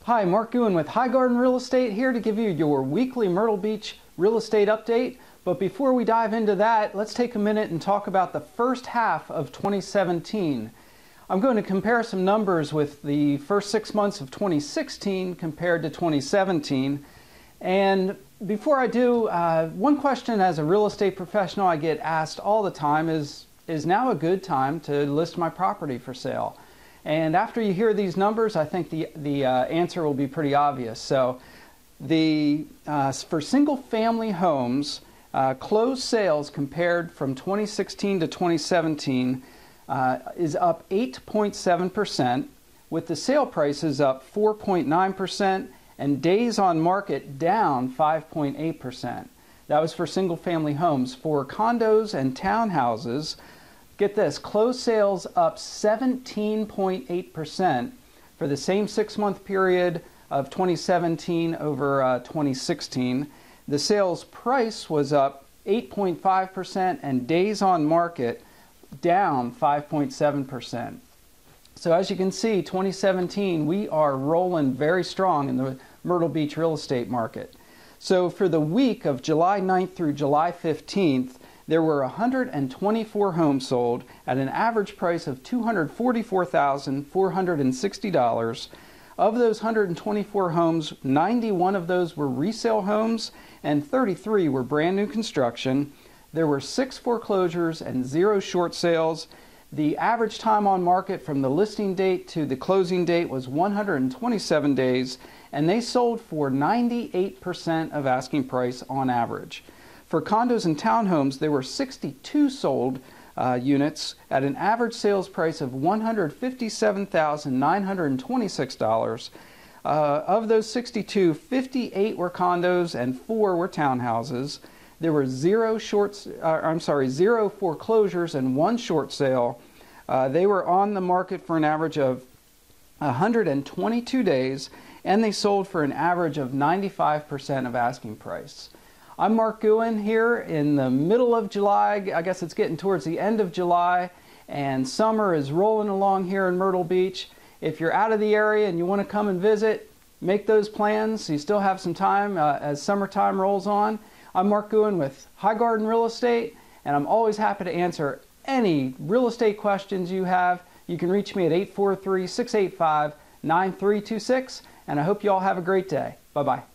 Hi, Mark Gouhin with High Garden Real Estate here to give you your weekly Myrtle Beach real estate update. But before we dive into that, let's take a minute and talk about the first half of 2017. I'm going to compare some numbers with the first 6 months of 2016 compared to 2017. And before I do, one question as a real estate professional I get asked all the time is now a good time to list my property for sale? And after you hear these numbers, I think the answer will be pretty obvious. So for single-family homes, closed sales compared from 2016 to 2017 is up 8.7%, with the sale prices up 4.9% and days on market down 5.8%. That was for single-family homes. For condos and townhouses, get this, closed sales up 17.8% for the same 6-month period of 2017 over 2016. The sales price was up 8.5% and days on market down 5.7%. So as you can see, 2017, we are rolling very strong in the Myrtle Beach real estate market. So for the week of July 9th through July 15th, there were 124 homes sold at an average price of $244,460. Of those 124 homes, 91 of those were resale homes and 33 were brand new construction. There were 6 foreclosures and 0 short sales. The average time on market from the listing date to the closing date was 127 days, and they sold for 98% of asking price on average. For condos and townhomes, there were 62 sold units at an average sales price of $157,926. Of those 62, 58 were condos and 4 were townhouses. There were 0 foreclosures and 1 short sale. They were on the market for an average of 122 days, and they sold for an average of 95% of asking price. I'm Mark Gouhin here in the middle of July. I guess it's getting towards the end of July, and summer is rolling along here in Myrtle Beach. If you're out of the area and you want to come and visit, make those plans. You still have some time as summertime rolls on. I'm Mark Gouhin with High Garden Real Estate, and I'm always happy to answer any real estate questions you have. You can reach me at 843-685-9326, and I hope you all have a great day. Bye-bye.